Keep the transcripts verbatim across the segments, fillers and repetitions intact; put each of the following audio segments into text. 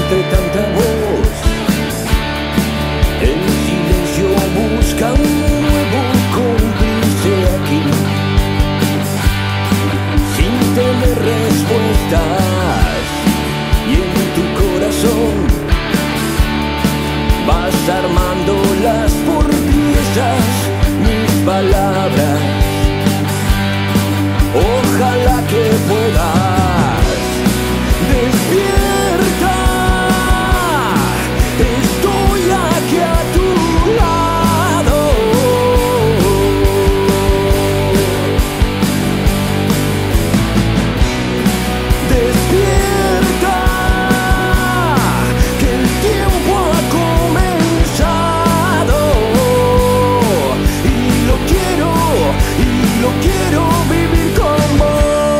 entre tanta voz, el silencio busca un nuevo cómplice aquí, sin tener respuestas, y en tu corazón vas armándolas por piezas, mis palabras. Ojalá que puedas despiertar, estoy aquí a tu lado. Despierta, que el tiempo ha comenzado, y lo quiero, y lo quiero vivir con vos.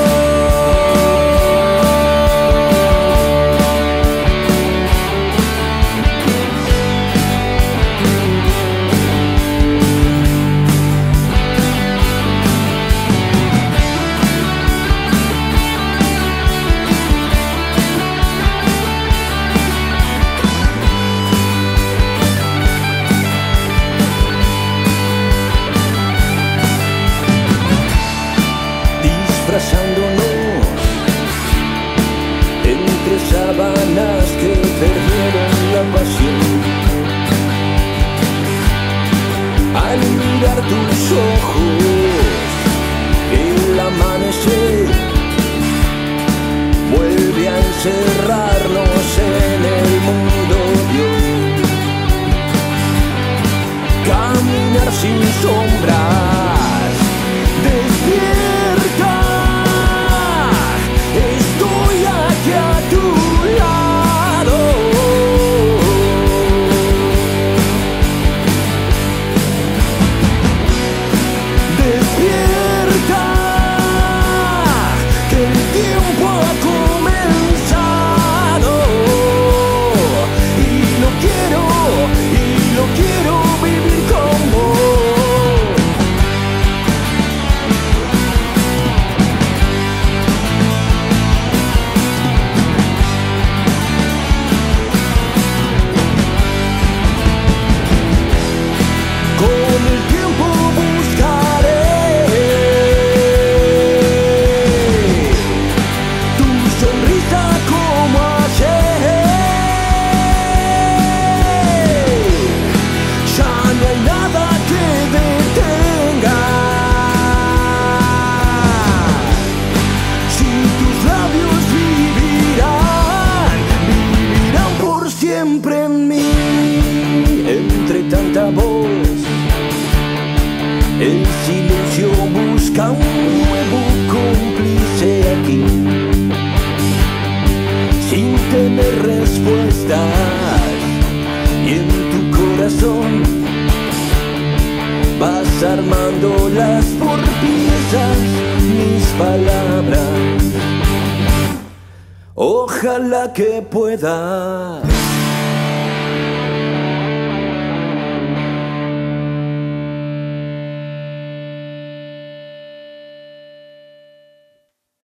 Disfrazándonos entre sábanas que perdieron la pasión. Al mirar tus ojos, el amanecer vuelve a encerrarnos en el mundo de hoy. Caminar sin sombras, despierta, estoy aquí a tu lado. Despierta, que el tiempo ha comenzado, y lo quiero, y lo quiero vivir con vos. Con el tiempo buscaré tu sonrisa como ayer. Ya no hay nada que detenga. Si tus labios vivirán, vivirán por siempre en mí. Entre tanta voz, el silencio busca un nuevo cómplice aquí, sin tener respuestas, y en tu corazón vas armándolas por piezas, mis palabras. Ojalá que puedas